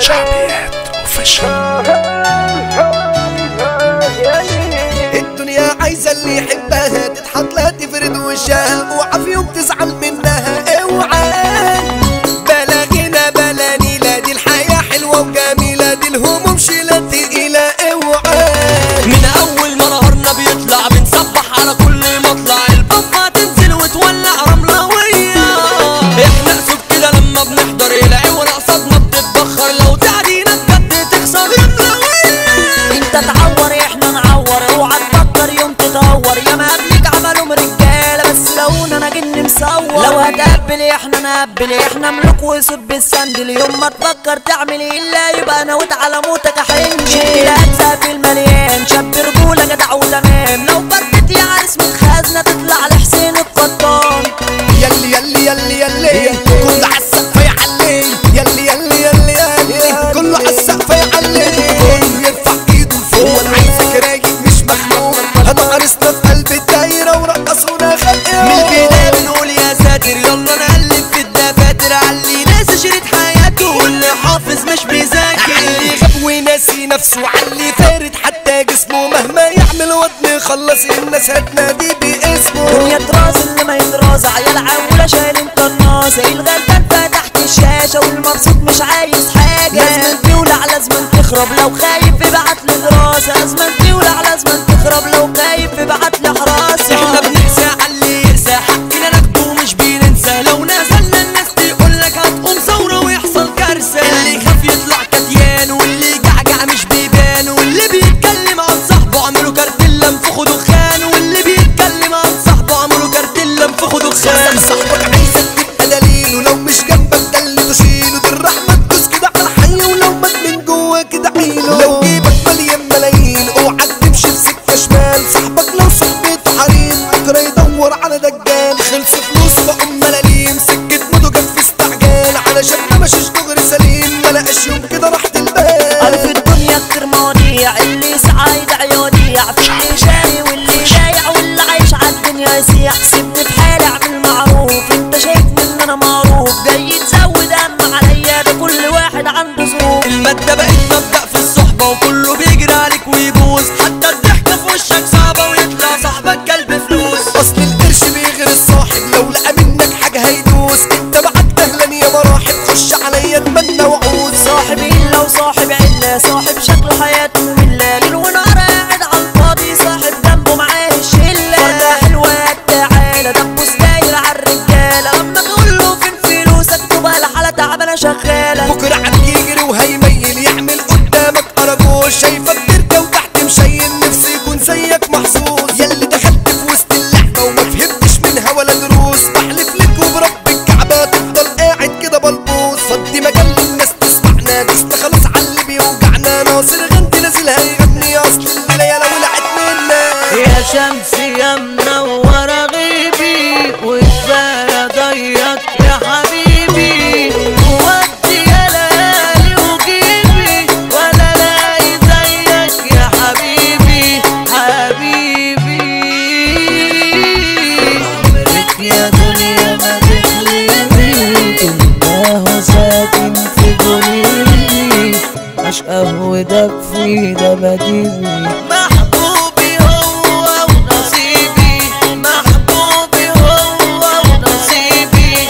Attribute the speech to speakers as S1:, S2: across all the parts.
S1: شعبيات وفشل.
S2: الدنيا عايزة اللي يحبها تضحك لا تفرد وشها، اوعى في يوم تزعل منها اوعى. بلا غنى بلا نيلة، دي الحياة حلوة وجميلة، دي الهموم شيلة تقيلة اوعى.
S3: من اول ما نهارنا بيطلع بنصبح على كل مطلع، البفة تنزل وتولع رملوية. احنا اسود كده لما بنحضر العيون قصادنا بتتبخر، لو تعدينا بجد تخسر رملوية.
S4: انت تعور احنا نعور، اوعى تفكر يوم تدور، يا ما قبلك عملهم رجالة بس لونا انا جن مصور. لو هتقبل احنا نقبل، احنا ملوك وسود بالسندل، يوم ما تفكر تعمل الا يبقى انا على موتك احن. شيل اجزاء في المليان، شاب رجولة جدع وتمام، لو فردت يا عرس من خزنة تطلع لحسين القطان.
S2: يلي يلي يلي يلي كله عالسقف يعلي، يلي يلي يلي يلي كله عالسقف يعلي، كله يرفع ايده لفوق. انا عايزك رايق مش مخنوق، هنقرصنا في قلب الدايرة ورقصونا خلقنا.
S3: من البداية بنقول يا ساتر، يلا نقلب في الدفاتر علي ناس شريط حياته، واللي حافظ مش بيذاكر،
S2: علي غاب وناسي نفسه، علي فارد حتى جسمه، مهما يعمل وطن خلص الناس هتنادي باسمه.
S4: دنيا طراز اللي ما يطراز، عيال عاولة شايلين قناصة، الغلبان فتحت الشاشة والمبسوط مش عايز حاجة. لازم تولع لازم تخرب، لو خايف ابعت لي دراسة، لازم تولع لازم تخرب، لو خايف ابعت لي حراسة.
S3: احنا بنقسى علي يقسى، حقنا ناخده مش بننسى، لو نزلنا الناس تقولك هتقوم ثورة ويحصل كارثة. اللي يخاف يطلع كتيان، واللي جعجع مش بيبان، واللي بيتكلم عن صاحبه عملوا كارتيلا انفخوا دخان، واللي بيتكلم عن صاحبه عملوا كارتيلا انفخوا دخان.
S2: صاحبك عايزك تبقى دليل، ولو مش جنبك ده اللي تشيله، دي الرحمة تدوس كده على الحي، ولو مات من جوا كده عيله. لو جيبك مليان ملايين اوعى تمشي في سكة شمال، صاحبك لو صحبته حريم بكرة يدور على دجال. خلص فلوس بقوا ملاليم، سكة موته جت في استعجال، علشان ما مشيش دغري سليم، ملقاش يوم كده راحة البال.
S4: قالوا في الدنيا كتير مواضيع، اللي سعى يدعي يوديع، في اللي شاري واللي بايع واللي عايش عالدنيا يسيح. سيبني في حالي اعمل معروف، انت شايف ان انا معروف، جاي تزود هم عليا، ده كل واحد عنده ظروف.
S3: المادة بقت مبدأ في الصحبة، وكله بيجري عليك ويبوظ، حتى الضحكة في وشك صعبة ويطلع صاحبك كلب فلوس.
S2: اصل القرش بيغير الصاحب، لو لقى منك حاجة هيدوس، انت معاك دهلان يا مراحب، خش عليا اتمنى وعوز.
S4: صاحب إلا وصاحب علة، صاحب شكله حياته مملة، ليل ونهار قاعد على الفاضي، صاحب جنبه معاه الشلة. فردة حلوة يا تعالى، دبوس داير عالرجالة، اما تقول له فين فلوسك تبقى الحالة تعبانة شغالة.
S2: بكرة عم يجري وهيميل، يعمل قدامك أراجوز، شايفك تركة وتحت مشين، نفسي يكون زيك محظوظ. ياللي دخلت في وسط اللعبة وما فهمتش منها ولا دروس، بحلف لك وبرب الكعبة تفضل قاعد كده بلبوظ. فضي مجال للناس تسمعنا، دوسنا خلاص على اللي بيوجعنا، ناصر غنتي نازل هيغني، أصل الليلة ولعت منا.
S4: يا شمس يا منورة غيبي، وكفاية ضيق يا حبيبي، ودي يا ليالي وجيبي، ولا لاقي زيك يا حبيبي حبيبي. عمرك يا دنيا ما تحلمي، الله ساكن في قلبي، عشقه ودفي ده بديبي. محبوبي هو ونصيبي، محبوبي هو ونصيبي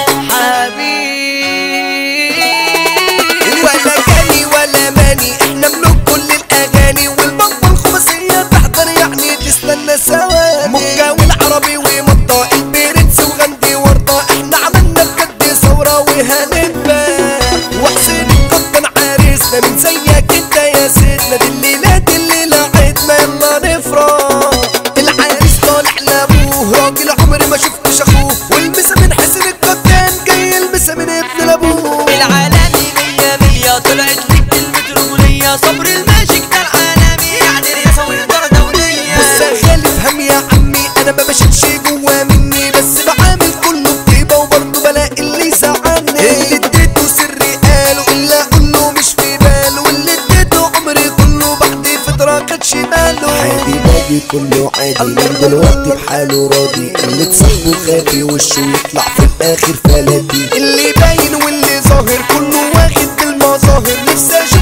S4: حبيبي.
S2: ولا جاني ولا ماني، احنا ملوك كل الأغاني، والبابا الخماسية تحضر يعني تستنى ثواني. مكة والعربي ومطة، البرنس وغندي ورطة، احنا عملنا بجد ثورة وهنبقى. وحسين القطن عريسنا من زيك انت يا سيدنا، دي الليلة عيدنا يلا نفرح. العريس طالع لابوه، راجل عمري ما شفتش اخوه، والمسا من حسين القطان جاي المسا من ابن لابوه.
S3: العالمي مية مية، طلعت لك كلمة رجولية، صبر الماجيك ده العالمي، يعني رياسة وإدارة دولية.
S2: بص يا خالي افهم يا عمي، انا ما بشيلش جوا مني، بس بعامل كله بطيبة وبرضه بلاقي اللي يزعلني. اللي اديته سري قاله، اللي اقوله مش في باله، واللي اديته عمري كله بعد فترة خد شماله. عادي باجي كله عادي، من دلوقتي بحاله راضي، اللي تصاحبه خافي وشه يطلع في الاخر فلاتي، اللي باين واللي ظاهر كله واخد بالمظاهر. نفسي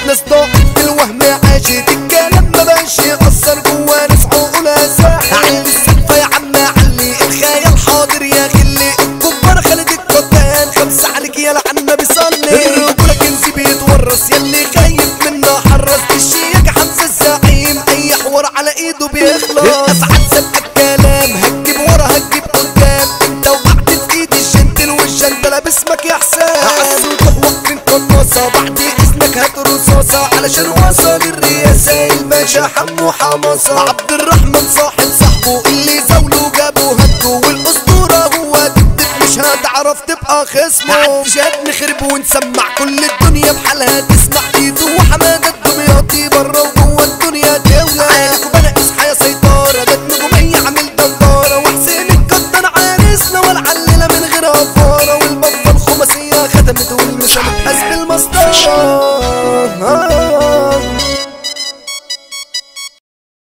S2: ناس ضاقت في الوهم عاشت الكلام ما بقاش يأثر جوا ناس عقولها ساحت علي السقفة يا عم علي الخيال حاضر يا غلي الكبار خالد القطان خمسة عليك يا لعنا بيصلي الرجولة كنز بيتورث ياللي خايف منه حرص الشياكة حمزة الزعيم اي حوار على ايده بيخلص الافعال سابقة الكلام هتجيب ورا هتجيب قدام انت وقعت في ايد الجنتل والجندلة باسمك يا حسام عالسطوح واقفين قناصة بعد اذنك هات رصاصة علشان وصل الرئاسة الباشا حمو حماصة عبد الرحمن صاحب صاحبه اللي زاوله جابه هده والاسطورة هو ضدك مش هتعرف تبقى خصمه جاد نخرب ونسمع كل الدنيا بحالها تسمع ايده وحمادة الدمياطي بره وجوه الدنيا دولة عالك وبنا اصحى يا سيطرة ده النجومية عامل دندارة وحسين القطان عريسنا والعللة من غير افارة والبطة الخماسية ختمت والمسامح حسب المسطرة